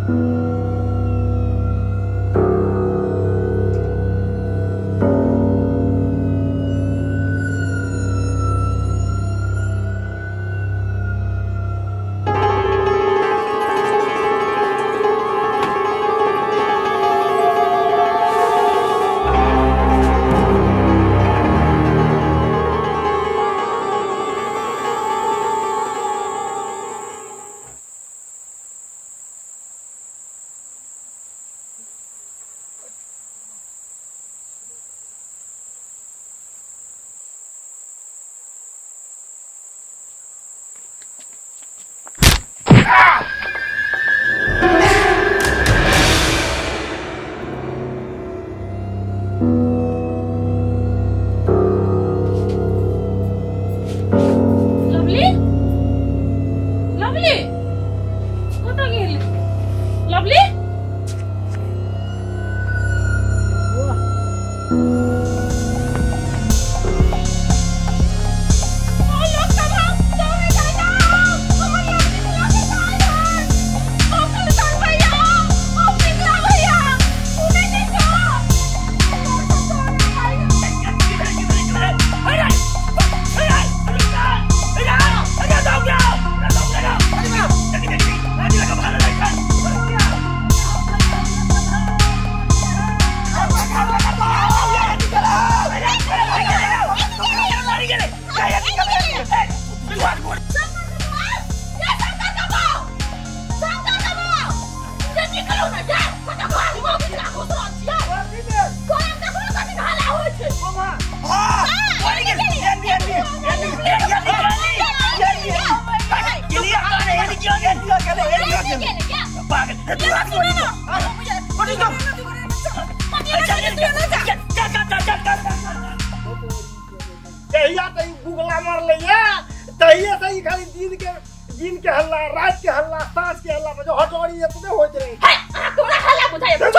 दिन के हल्ला, रात के हल्ला, सांस के हल्ला, जो हटवाड़ी ये तुम्हें हो रही है। तोरा हल्ला बुझाए ये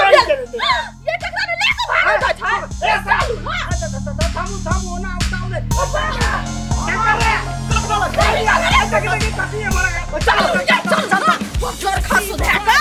टकरा ले तो भाग था ए सालू थामू ना उतावले क्या कर रहे हैं? चलो कसी है मारा चल जोर खा सुधे का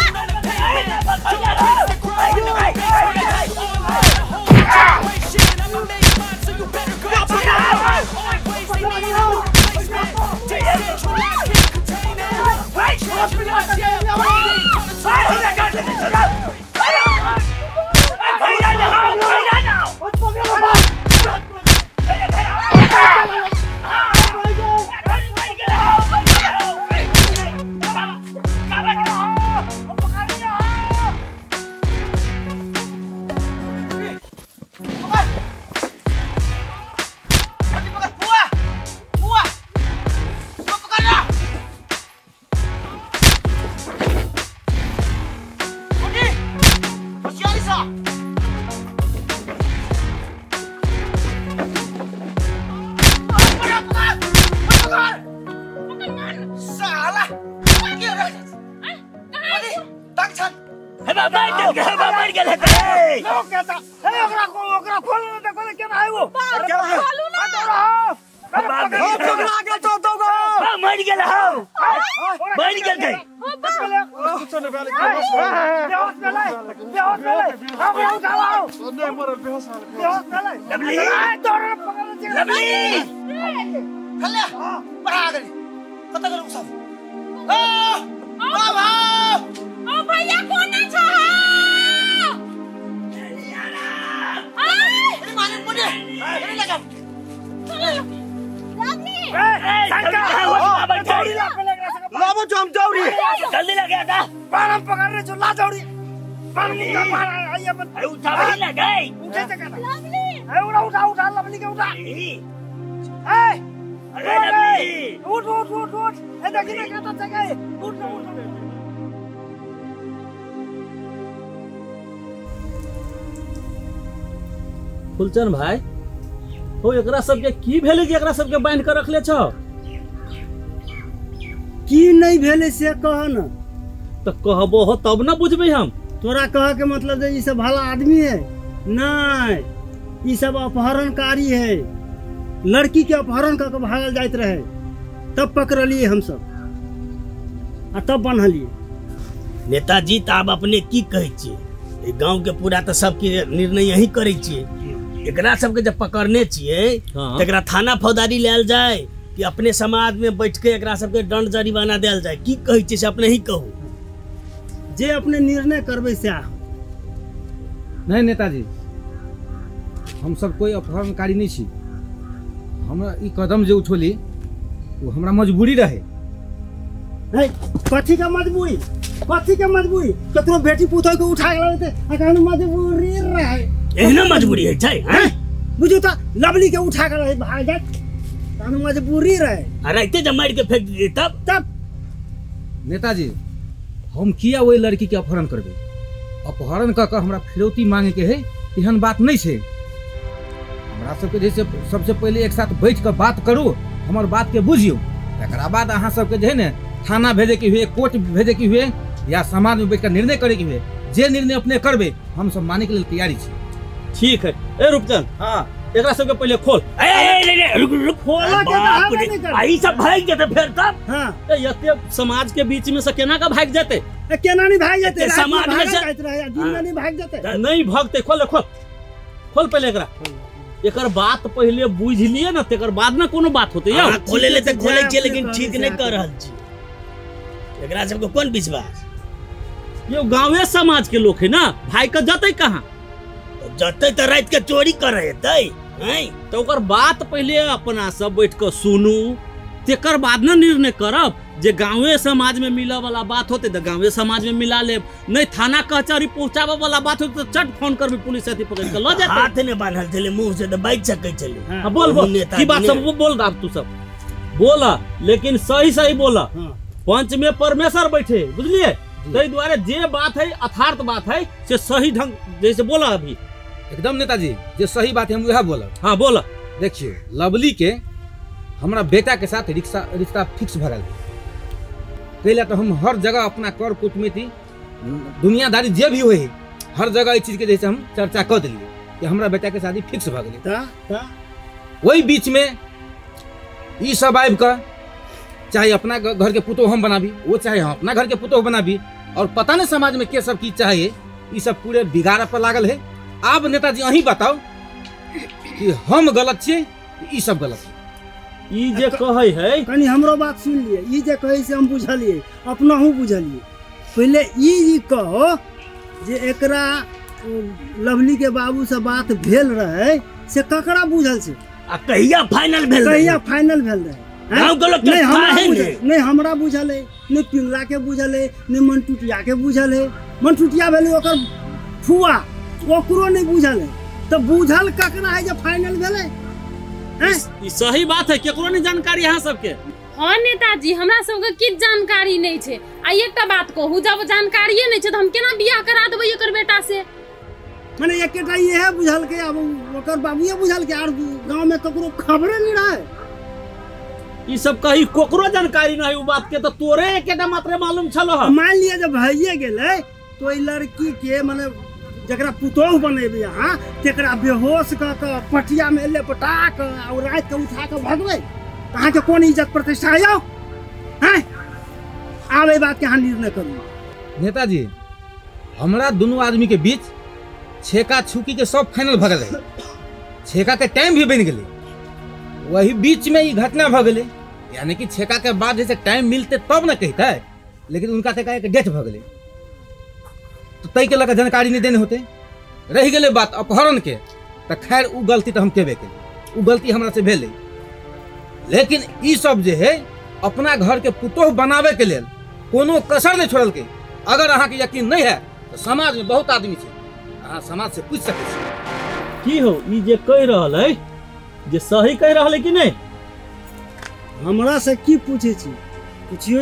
जल्दी लगे था पारम पकड़ने जो ला दौड़ी पानी का मारा आइए मत उठा बड़ी लगाई उठे से कहता लवली ए उठा लवली के उठा ए अरे लवली उठ ए देखी ना कहता जगह उठ फुलचंद भाई हो एकरा सबके की भेले जे एकरा सबके बांध के रखले छ की नहीं भेले से कह न तो कहबो हो तब ना बुझबे हम तोरा कह के मतलब ये सब भला आदमी है नहीं ये सब अपहरणकारी है लड़की के अपहरण करके भागल जाइत रहे तब पकड़लिए हम सब आ तब बन्हलिए नेताजी तो आप अपने की कहे छे गांव के पूरा तो सबके निर्णय यही करे छे एकरा सबके जब पकड़ने छिए तो एकरा थाना फौजदारी लेल जाए कि अपने समाज में बैठ के एकरा सबके दंड जरिमाना देल जाए की कहे छे से अपने ही कहू जे अपने निर्णय करबे से नहीं नेताजी हम सब कोई अपहरणकारी नहीं छी हमरा ई कदम जे उठोली वो हमरा मजबूरी रहे कथी का मजबूरी कतरो बेटी पुतोह के उठा के लाते अकान मजबूरी रहे एहना मजबूरी है छै हैं बुझो त लवली के उठा के रहे भाग जात कान मजबूरी रहे अरे इते जब मार के फेंक दिए तब नेताजी हम किया वही लड़की के अपहरण करबे अपहरण क के हमरा फिरौती मांगे के है एहन बात नहीं छे हमरा सबके जैसे सबसे पहले एक साथ बैठ के बात करू हमर बात के बुझियो एकरा बाद अहाँ सबके जे है ने थाना भेजे के हुए कोर्ट भेजे के हुए या समाज में बैठ कर निर्णय करे के हुए जे निर्णय अपने करबे हम सब माने के लिए तैयारी छी ठीक है ए रूपचंद हां एकरा सबके पहले खोल रुक खोला के बाप रे आई सब भाग जेते फिर तब हां एते समाज के बीच में से केना का भाग जाते केना नहीं भाग जाते समाज में से दिन में नहीं भाग जाते नहीं भागते खोल पहले एकरा एकर बात पहले बुझ लिए ना तेकर बाद ना कोनो बात होते या खोले ले त खोले छे लेकिन ठीक नहीं कर रहल छी एकरा सबके कोन विश्वास ये गांवे समाज के लोग है ना भाई का जते कहां जते त रात के चोरी करे हेतै हैं तो ओकर बात पहले अपना सब बैठ के सुनू तेकर बाद ना निर्णय करब जे गांवे समाज में मिला वाला बात होते तो गांवे समाज में मिला ले नहीं थाना कचहरी पहुंचावे वाला बात होते तो चट फोन करबे पुलिस साथी पकड़ के ल जाते हाथ ने बांधल चले मुंह से तो बाइक सकै चले हां बोल की बात सब बोल रहा तू सब बोला लेकिन सही बोला पंच में परमेश्वर बैठे बुझलिए तै द्वारा जे बात है यथार्थ बात है से सही ढंग जैसे बोला अभी एकदम नेताजी जे सही बात है हम वह बोला हां बोला देखिए लवली के हमरा बेटा के साथ रिश्ता फिक्स भरल पहले तो हम हर जगह अपना कर कूटनीति दुनियादारी जे भी होई हर जगह इस चीज के जैसे हम चर्चा कर दिलिए कि हमरा बेटा के शादी फिक्स भ गेलै वही बीच में ई सब आबि कर चाहे अपना घर के पुतोह हम बनाबी वो चाहे हम अपना घर के पुतोह बनाबी और पता नहीं समाज में के सब की चाहे ये सब पूरे बिगाड़ पर लागल है आप नेताजी अही बताओ कि हम गलत छे ई सब गलत है ई जे कहे है कनी हमरो बात सुन लिए ई जे कहे से हम बुझलिए अपना हूं बुझलिए पहले ई कहो जे एकरा लवली के बाबू से बात भेल रहे से ककरा बुझल से आ कहिया फाइनल भेल रहे गांव के लोग नहीं हमरा बुझल है नहीं पिंगला के बुझल है नहीं मनटुटिया के बुझल है मनटुटिया भेले ओकर फुआ ओकरो नहीं बुझल है तो बुझल ककरा है जे फाइनल भेले ई सही बात है केकरो नहीं जानकारी यहाँ सबके हां नेताजी हमरा सबके की जानकारी नहीं छे आ एकटा बात कहू जब जानकारिये नहीं छे तो हम केना बियाह करा देबै एकर बेटा से माने एकटा इहे बुझल के अब ओकर बाबूए बुझल के आर गांव में ककरो खबरे नहीं रहे ई सब कही कोकरो जानकारी नहीं उ बात के तो तोरे एकेटा मात्र मालूम छलो ह मान लिया जब भइए गेलै तो ई लड़की के माने जकरा पुतोह बनेबे हां तेकरा बेहोश क के पटिया में ले पटाक और रात के उठा के भगबै कहां के कोन इज्जत प्रतिष्ठा आयो हैं आबे बात के हां निर्णय करू नेताजी हमरा दोनों आदमी के बीच छेका छुकी के सब फाइनल भ गेलै छेका के टाइम भी बन गेलै वही बीच में ये घटना भ गेलै यानी कि छेका के बाद जैसे टाइम मिलते तब न कहते लेकिन उनका तक एक डेथ भ गेलै तो तई के लगा जानकारी नहीं देने होते रह गेलै बात अपहरण के तो खैर उ गलती तो हम केबे केली उ गलती हमरा से भेलै लेकिन ई सब जे है अपना घर के पुतोह बनावे के लेल कोनो कसर नहीं छोड़ल के अगर अहाँ के यकीन नहीं है तो समाज में बहुत आदमी छै अहाँ समाज से पूछ सकै छी की हो ई जे कह रहल है जे सही कह रहल है कि नहीं हमरा से की पूछे छी पूछियो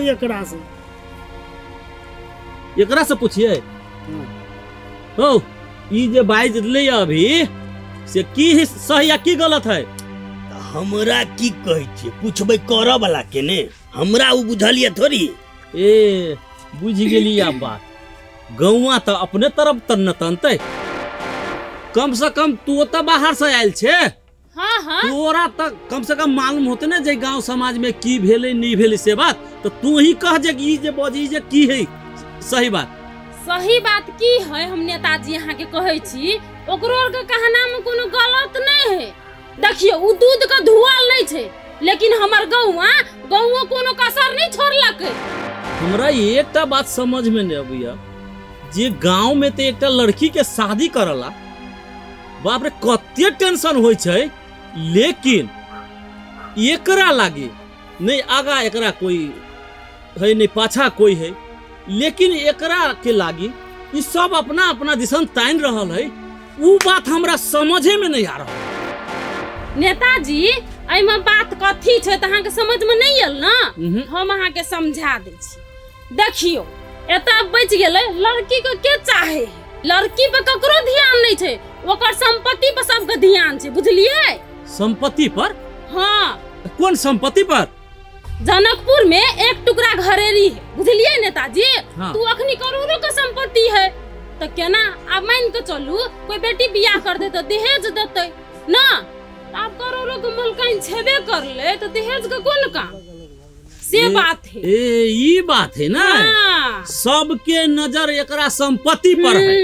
एकरा से पूछिए हो ई जे बाइज ले अभी से की सही या की गलत है हमरा की कहे छी पूछबे कर वाला के ने हमरा उ बुझलिए थोड़ी ए बुझ गेली आ बात गौवा तो अपने तरफ तन तनते कम से कम तू तो बाहर से आयल छे हां हां तोरा तक कम से कम मालूम होते ना जे गांव समाज में की भेले नहीं भेले से बात तो तू ही कह जे ई जे बजी जे की है सही बात सही बात की है हम नेताजी यहाँ के कहे छी ओकरो के कहना में कोनो गलत नहीं है। देखियो उ दूध का धुआल नहीं छे लेकिन हमर गौवा कोनो कसर नहीं छोड़लक। हमरा एकटा बात समझ में नहीं आबैया जे गांव में तो एकटा लड़की के शादी करला बाप रे कते टेंशन होय छै लेकिन एकरा लागे नहीं आगा एकरा कोई है नहीं पाछा कोई है लेकिन एकरा के लागी ई सब अपना अपना दिशन तान रहल है उ बात हमरा समझे में नहीं आ रहा। नेताजी एमे बात कथी छै त अहाँ के समझ में नहीं आयल ना हम अहाँ के समझा दै छी। देखियो एता बच गेलै लड़की के चाहे लड़की पे ककरो ध्यान नहीं छै ओकर संपत्ति पर सबके ध्यान छै बुझलिए। संपत्ति पर? हाँ। कौन संपत्ति पर? जनकपुर में एक टुकड़ा घरेरी है बुझलिए नेताजी। हाँ। तू अखनी करोड़ों का संपत्ति है तो केना अब मान के चलू कोई बेटी बियाह कर दे तो दहेज देते ना अब करोड़ों के मुल्काइन छेबे कर ले तो दहेज का कौन काम से बात है। ये बात है ना। हाँ। सबके नजर एकरा संपत्ति पर है।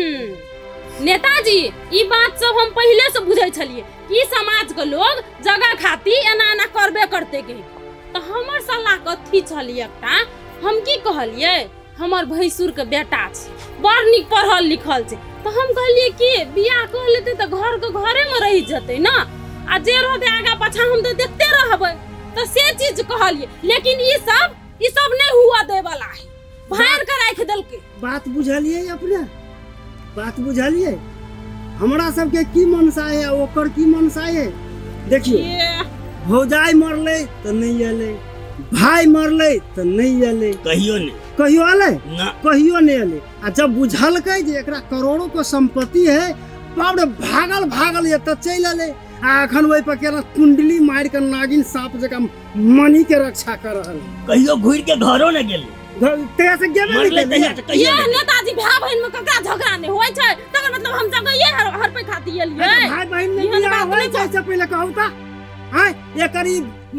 नेताजी ये बात सब हम पहले से बुझे छलिए कि समाज के लोग जगह खाती एना एना करबे करते के तो हमर सलाह कथी छलिए एकटा हम की कहलिए हमर भैंसुर के बेटा छै बड़ निक पढ़ल लिखल छै तो हम कहलिए कि बियाह कर लेते तो घर के घरे में रह जते ना आ जे रहते आगा पाछा हम तो देखते रहबे तो से चीज कहलिए लेकिन ई सब नहीं हुआ दे वाला है भार के राख देलके। बात बुझलिए अपने बात बुझलिए हमरा सबके की मनसा है ओकर की मनसा है। देखिए भौजाई मरले तो नहीं आले भाई मरले तो नहीं आले कहियो आले कहियो नहीं आले आ जब बुझलकै जे एकरा करोड़ों के संपत्ति है बाप रे भागल ये तो चल आले आ अखन ओइ पर केना कुंडली मार के नागिन सांप जका मनी के रक्षा कर रहल कहियो घुर के घरो न गेल तेया से गेबे नहीं ये नेताजी भाई बहन में ककरा झगड़ा नहीं होय छै तकर मतलब हम जगह ये हर पे खाती एलिए भाई बहन में बियाह होय छै से पहले कहू त हां एकरी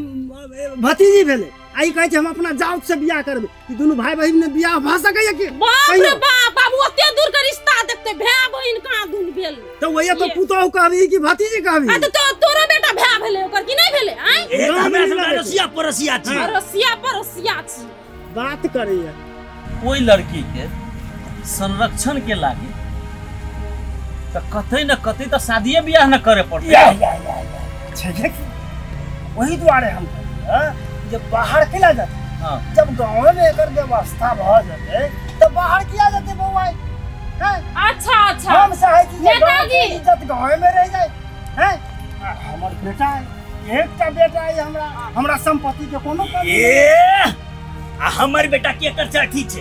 भतीजी भेले आई कहै छै हम अपना जाउत से बियाह करबे ई दुनु भाई बहन में बियाह भ सकै कि बाप रे बाप बाबू ओते दूर के रिश्ता देखते भाई बहन कहां दुन भेल तो वही तो पुतोह कहबी कि भतीजी कहबी आ तो तोरो बेटा भाई भेले ओकर कि नहीं भेले आई हमरा सब रसिया परसिया छी रसिया छी बात करैया कोई लड़की के संरक्षण के लागी तो कतई न कतई तो शादी बियाह न करे पड़ते वही द्वारे हम जब बाहर किला जाते हाँ। जब गांव में एकर व्यवस्था भ जाते तो बाहर किया जाते बउआ अच्छा हम चाहे कि नेताजी इज्जत गांव में रह जाए हैं हमर बेटा है एकटा बेटा है हमरा संपत्ति के कोनो कमी हमर बेटा के कर चाठी छै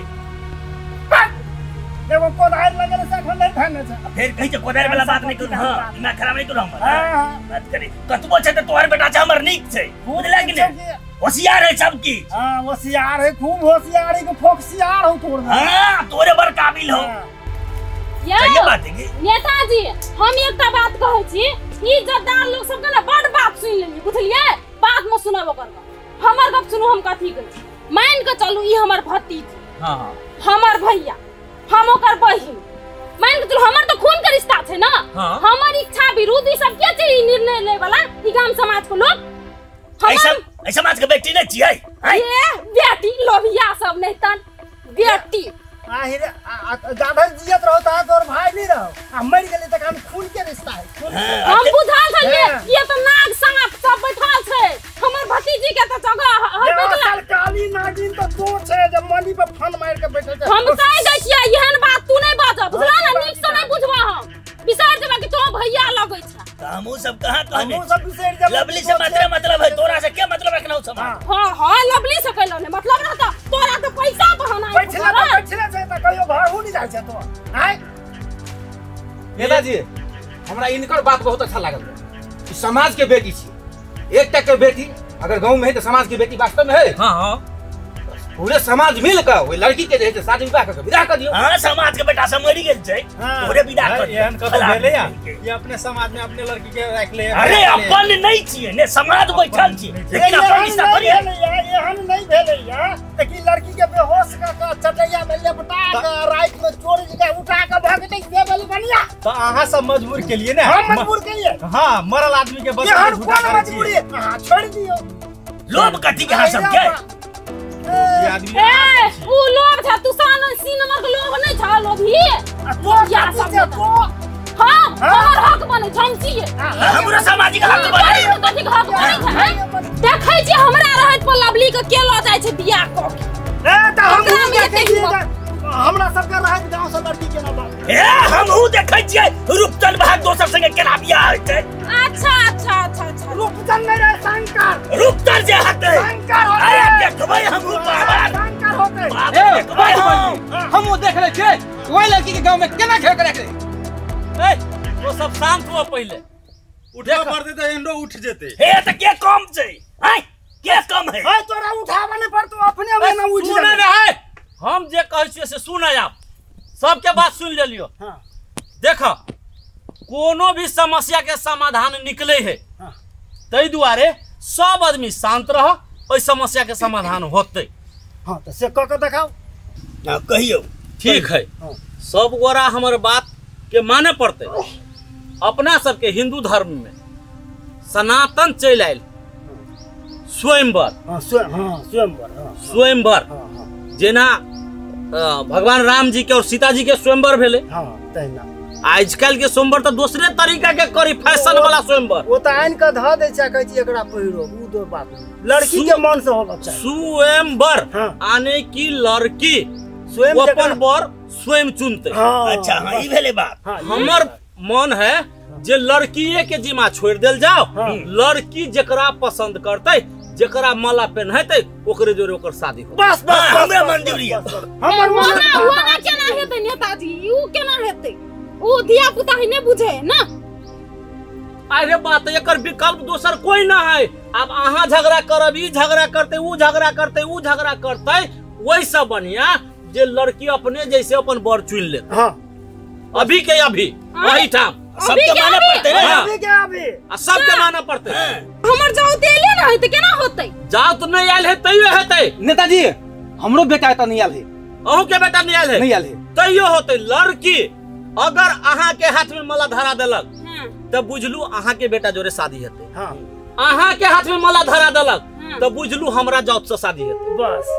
एगो कोदार लगल से अखन नहीं खाने छै फिर कहि जे कोदार वाला बात नहीं करू हां दिमाग खराब नहीं करू हम बात करे कतबो छै त तोहर बेटा छै हमर नीक छै बुझला कि नहीं होशियार है सब की। हां होशियार है खूब होशियार है फोक्सियार हो तोर हां तोरे बर काबिल हो ये बात है नेताजी हम एकटा बात कहै छी ई जद्दार लोग सब के ना बड़ बात सुन लेली बुझलिए बात में सुनाबो कर हमर गप सुनो हम कथी कहै मान के चलू ई हमर भतीजी हां हमर भैया हम ओकर बहिन मान के चलू हमर तो खून के रिश्ता छै ना हमर इच्छा विरुद्ध ई सब के छै निर्णय ले वाला ई गांव समाज के लोग ऐसा समाज के बेटी नहीं छियै ये बेटी लोभिया सब नहीं तन बेटी आहिर ज्यादा जियत रहो ता तोर भाई नहीं रहो आ मर गेले त हम खून के रिश्ता है हम बुझाल छै ये तो नाग सांप सब बैठल छै हमर भतीजी के त जगह हर बेकला काली नागिन त तो छै जे मनी पे फन मार के बैठल छै हम कह दै छियै एहन बात तू नहीं बाज बुझला ना नीक से नहीं बुझबा हम बिसार जबा कि तो भैया लगै छै हमहु सब कहां कहने हमहु सब बिसार जब लवली से मतलब है तोरा से क्या मतलब रखना समाज हां लवली से कहलो ने मतलब रहता तोरा तो पैसा बहाना बैठले छै त कहियो घर हो नहीं जाय छै तो आय नेताजी हमरा इनकर बात बहुत अच्छा लागल कि समाज के बेटी छी एकटा के बेटी अगर गांव में है तो समाज की बेटी वास्तव में है हां पूरे समाज मिल कर ओई लड़की के जे शादी विवाह कर विदा कर दियो हां समाज के बेटा सब मरि गेल छै तोरे विदा कर एहन कतो भेले या ये अपने समाज में अपने लड़की के रख ले अरे अपन नहीं छियै ने समाज बैठल छी लेकिन अपन रिश्ता करी एहन नहीं भेले या कि लड़की के बेहोश का चटैया में लेपटा के रात में चोरी तो अहाँ सब मजबूर के लिए ना हम मजबूर के लिए हाँ मरल आदमी के बस ये हर कौन मजबूरी है हां छोड़ दियो लोभ कथी के सब के ये आदमी ए उ लोग था तू सी नंबर के लोग नहीं था लोभी या सब हां हमर हक बने झमसी हमरा सामाजिक हक बने कथी हक बने देखै छी हमरा रहत पर लवली के के ल जाय छै बियाह क ए त हम देखे छियै हमरा सबके रहत गांव से लड़की के ना बात ए हमहू देखै छियै रूपचंद भाग दोसर संगे केना बियाह होइ छै अच्छा रूपचंद नहीं रहे शंकर रूपचंद जे हते शंकर होते अरे देखबै हमहू बाबर शंकर होते देखबै हम वो देख रहे थे वही लड़की के गांव में केना खेल कर रखे ए वो सब शांत हुआ पहले उठा पड़ते तो एंडो उठ जेते हे त के कम छै हैं के कम है ए तोरा उठावे नहीं पर तू अपने में ना उठ सुने जा रहे हम जे कहै छियै से सुन आप सबके बात सुन ले लियो हां देखो कोनो भी समस्या के समाधान निकले है हाँ। तै दुआरे सब आदमी शांत रह ओइ समस्या के समाधान होते हां तो से क के दिखाओ ना कहियो ठीक है हाँ। सब गोरा हमर बात के माने पड़ते अपना सबके हिंदू धर्म में सनातन चल आयल स्वयंवर हां स्वयंवर हां स्वयंवर हां हां जेना भगवान राम जी के और सीता जी के स्वयंवर भेले हां तहिना आजकल के स्वयंवर तो दूसरे तरीका के करी फैशन वाला स्वयंवर वो त आइन का ध दे छै कहै छी एकरा पहिरो उ दो बात लड़की के मन से होना चाहिए स्वयंवर हाँ। आने की लड़की स्वयं वो जगह- अपन वर स्वयं चुनते हां अच्छा हां ई भेले बात हां हमर मन है जे लड़कीए के जिम्मा छोड़ देल जाओ हाँ। लड़की जेकरा पसंद करते जेकरा माला पहनते ओकरे जोरे ओकर शादी हो बस हां हमरा मंजूरी है हमर मन होना केना हेतै नेताजी उ केना हेतै उ धिया पुता ही नहीं बुझे ना अरे बात एकर विकल्प दोसर कोई ना है अब अहाँ झगड़ा करब ई झगड़ा करते ऊ झगड़ा करते ऊ झगड़ा करते वही सब बढ़िया जे लड़की अपने जैसे अपन बर चुन ले हां अभी के अभी वही ठाम सबके माने पड़ते है हाँ। अभी के अभी आ सबके माना पड़ते हमर जाऊ तेले ना हेतै केना होतै जाओ तो नहीं आयल है तैयो हेतै नेताजी हमरो बेटा एतऽ नहीं आयल है अहूँ के बेटा नहीं आयल है नहीं आयल है तैयो होते लड़की अगर अहाँ के हाथ में माला धरा देलक तब बुझलू अहाँ के बेटा जोरे शादी हेतै हां अहाँ के हाथ में माला धरा देलक हाँ। तब बुझलू हमरा जात से शादी हेतै बस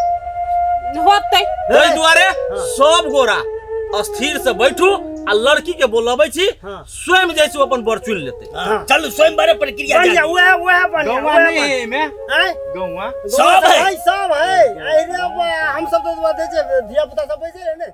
होतै ताहि दुआरे सब गोरा स्थिर से बैठू आ लड़की के बोलबै छी हाँ। स्वयं जैसे अपन बर चुन लेते हां चल स्वयं बारे प्रक्रिया बढ़िया जानी वह बढ़िया गौवा नहीं में हैं गौवा सब है। सब है अरे हम सब तो बात है धिया पुता सब बैठे है ने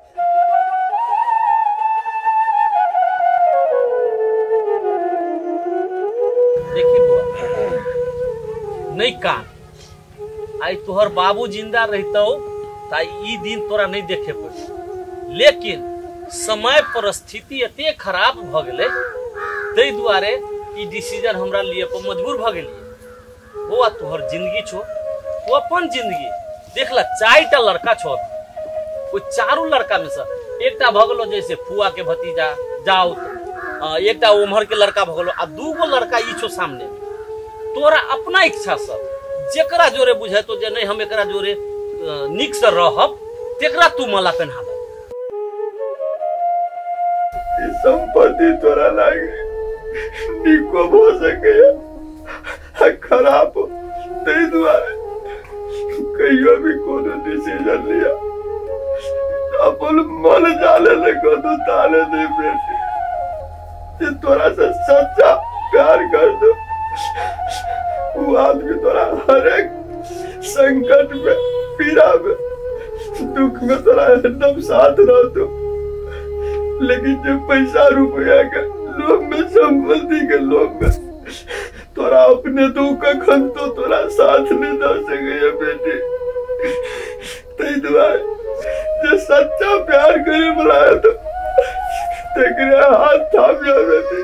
देखी बुआ नहीं कान आई तोहर बाबू जिंदा रहतो ताई ई दिन तोरा नहीं देखे पड़े लेकिन समय परिस्थिति एते खराब भ गेले ताहि दुआरे ई डिसीजन हमरा लिए पर मजबूर भ गेलिए वो तोहर जिंदगी छो वो अपन जिंदगी देख ला 4टा लड़का छो वो चारों लड़का में से एकटा भ गेलो जैसे फुआ के भतीजा जाओ एकटा उम्र के लड़का भ गेलो आ दूगो लड़का ई छो सामने तोरा अपना इच्छा से जेकरा जोरे बुझे तो जे नहीं हम एकरा जोरे निक से रहब तेकरा तू माला पहना दे संपत्ति तोरा लागे निको हो सके खराब हो तै दुआरे कहियो भी कोनो डिसीजन लिया अपन मन जाले ले कोनो ताले दे बेटी ते तोरा से सच्चा प्यार कर दो वो आदमी तोरा हर एक संकट में पीड़ा में दुख में तोरा एकदम साथ रह दो लेकिन जो पैसा रुपया के लोभ में संपत्ति के लोभ में तोरा अपने दुख का खन तो तोरा साथ नहीं दे सके बेटी तै दुआरे जो सच्चा प्यार करे बुलाया तो तेरे हाथ थाम जा बेटी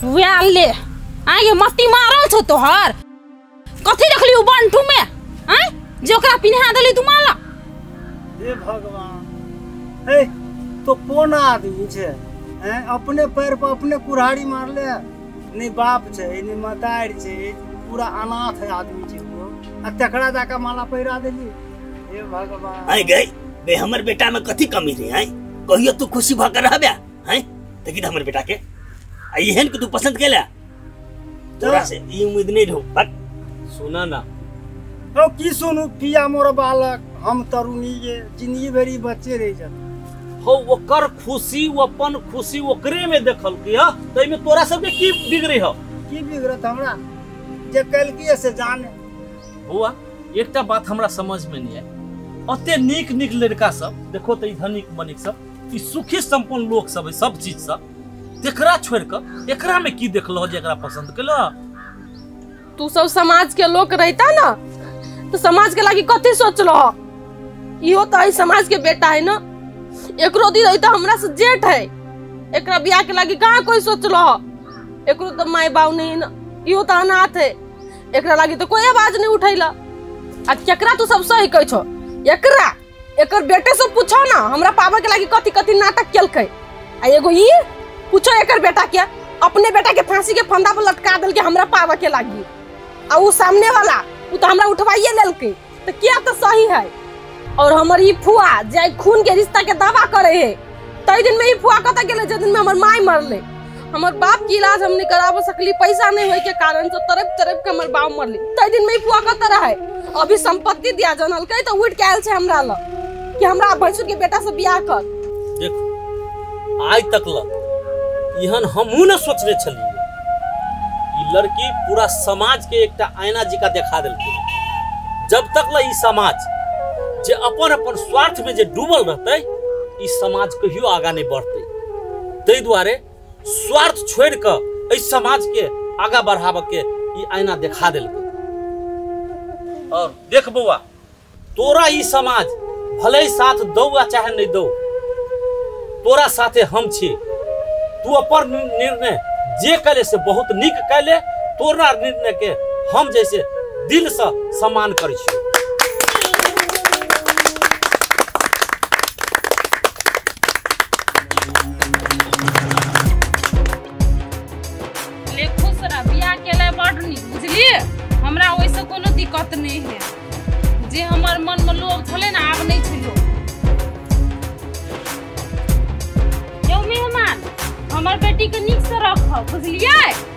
ले आगे मती मारल छो तोहर कथी देखली उ बंटू में हैं जे ओकरा पिन्हा देली तू माला। हे भगवान, हे तो कौन आदमी छे हैं अपने पैर पर अपने कुल्हाड़ी मारले, नहीं बाप छे नहीं मतार छे, पूरा अनाथ आदमी छे वो, आ तकड़ा जाका माला पहिरा देली। हे भगवान, आई गई बे हमर बेटा में कथी कमी रे हैं, कहियो तू खुशी भ कर रहबे हैं देखि हमर बेटा के आई हेन के तू पसंद केला, तोरा से ई उम्मीद नहीं रहू। बक सुना ना तो की सुनू पिया मोर बालक, हम तरुणी ये जिंदगी भरी बच्चे रह जाते हो ओकर खुशी वो अपन खुशी ओकरे में देखल कि ह तई में तोरा सब के की बिगड़ी हो की बिगड़त हमरा जे कल की से जाने। बुआ एकटा बात हमरा समझ में नहीं आए, अते नीक नीक लड़का सब देखो त धनिक मनिक सब ई सुखी संपन्न लोग सब है सब चीज सब तेकरा छोड़ के एकरा में की देखलो जे एकरा पसंद केलो। तू सब समाज के लोग रहता ना तो समाज के लागी कथी सोचलो, इहो तो समाज के बेटा है ना, एकरो दी रहता हमरा से जेठ है, एकरा बियाह के लागी कहां कोई सोचलो, एकरो तो माय बाप नहीं ना, इहो तो अनाथ है, एकरा लागी तो कोई आवाज नहीं उठैला। आ केकरा तू सब सही कहै छो, एकरा एकर बेटे से पूछो ना हमरा पापा के लागी कथी कथी नाटक केलकै, आ एगो ई पूछो एकर बेटा के अपने बेटा के फांसी के फंदा पर लटका देल के हमरा पापा के लागी, आ उ सामने वाला उ तो हमरा उठवाइए लेलकै, तो क्या तो सही है। और हमर ई फुआ जे खून के रिश्ता के दावा करे है, तई दिन में ई फुआ कत गेले जे दिन में हमर माई मरले, हमर बाप की इलाज हमने कराब सकली, पैसा नहीं होय के कारण से तरफ तरफ के हमर बाप मरले, तई दिन में ई फुआ कत रहे, अभी संपत्ति दिया जनलकै तो उठ के आयल छे हमरा ल कि हमरा भैंसुर के बेटा से बियाह कर। देखो आज तक ल इहन हमहू न सोचले छलिए, ई लड़की पूरा समाज के एकटा आईना जिका देखा देलकै। जब तक ल ई समाज जे अपन अपन स्वार्थ में जे डूबल रहते ई समाज कहियो आगा नहीं बढ़ते, तै दुआरे स्वार्थ छोड़ के इस समाज के आगा बढ़ावे के ई आईना देखा देलकै। और देख बउआ तोरा ई समाज भले ही साथ दो या चाहे नहीं दो, तोरा साथे हम छी, तू अपन निर्णय जे कैले से बहुत नीक कैले, तोरा निर्णय के हम जैसे दिल से सम्मान करै छी। ले खुश रह, बियाह केले बड नीक बुझलिए, हमरा ओइसे कोनो दिक्कत नहीं है, जे हमर मन में लोग छले ना आब नहीं छलो। यो मेहमान हमर बेटी के नीक से रखो बुझलिए।